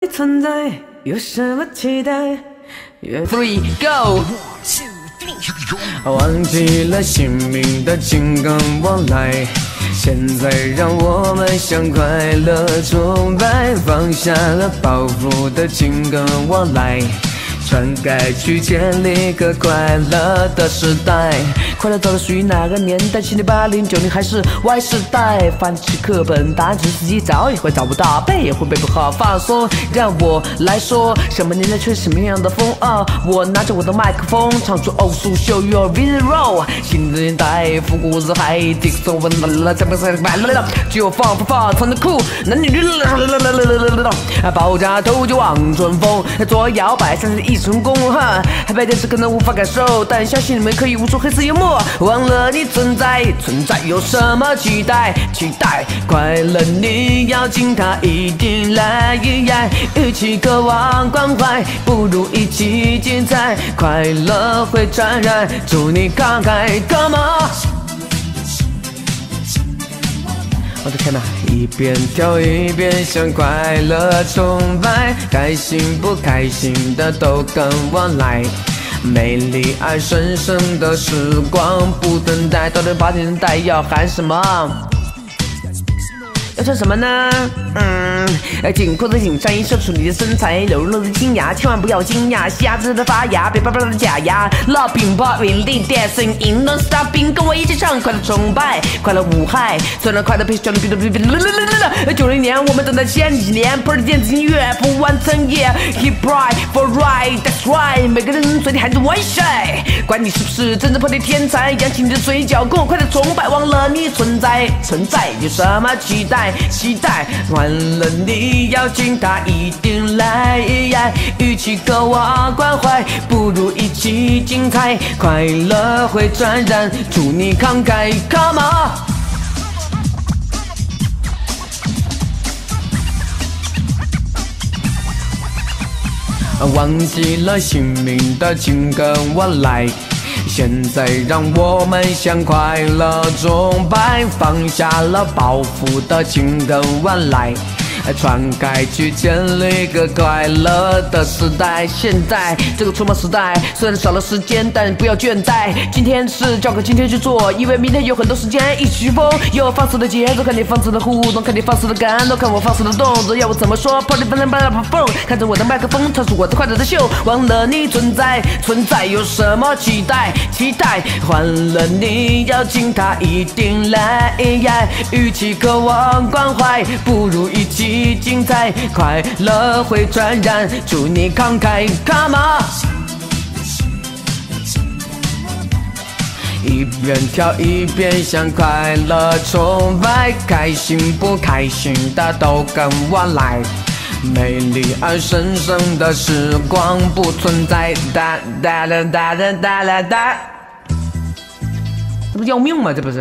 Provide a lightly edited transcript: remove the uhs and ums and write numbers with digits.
存在有什么期待？3 Go。忘记了姓名的请跟我来，现在让我们向快乐崇拜，放下了包袱的请跟我来。 篡改去建立个快乐的时代，快乐到底属于哪个年代？70、80、90还是 Y 时代？翻起课本，答案只是自己找也会找不到，背也会背不好。放松，让我来说，什么年代吹什么样的风啊！我拿着我的麦克风，唱出欧苏秀 Your Visual。新的年代，复古日嗨 ，disco 文啦，这不是快乐，只有放，唱得酷，男女爆炸头就望春风，左摇摆像是一成功哈，白天时可能无法感受，但相信你们可以无数黑色幽默。忘了你存在有什么期待？期待快乐，你要进它一定来。与其渴望关怀，不如一起精彩。快乐会传染，祝你慷慨 ，Come on！ 我的天哪！一边跳一边向快乐崇拜，开心不开心的都跟我来。美丽而神圣的时光不等待，到底8年代要喊什么？要唱什么呢？紧裤子紧上衣，秀出你的身材，柔弱的金牙，千万不要惊讶，瞎子的发芽，别巴巴的假牙。Loving popping lead dancing in non stopping， 跟我一起唱快乐崇拜，快乐无害，虽然快乐配上了90年，我们等待前几年 ，Party 电子音乐不完成夜 ，Hip right for right，that's right， 每个人嘴里喊着我帅，管你是不是真正 Party 天才，扬起你的嘴角，跟我快乐崇拜，忘了你存在有什么期待？期待完了你要进它一定来，与其渴望关怀，不如一起精彩，快乐会传染，祝你慷慨 ，Come on！ 忘记了姓名的请跟我来。 现在让我们向快乐崇拜，放下了包袱的请跟我来，篡改去建立个快乐的时代。现在这个匆忙时代，虽然少了时间，但不要倦怠。今天是交给今天去做，因为明天有很多时间一起去疯。有放肆的节奏，看你放肆的互动，看你放肆的感动，看我放肆的动作。要我怎么说 ？Party 翻风，看着我的麦克风，唱出我的快乐的秀。忘了你存在有什么期待？期待换了你要进它一定来。与其渴望关怀，不如一起。 精彩，快乐会传染，祝你慷慨 ，Come on！ 一边跳一边向快乐崇拜，开心不开心的都跟我来。美丽而神圣的时光不存在，哒哒哒哒哒哒哒哒，这不要命吗？这不是。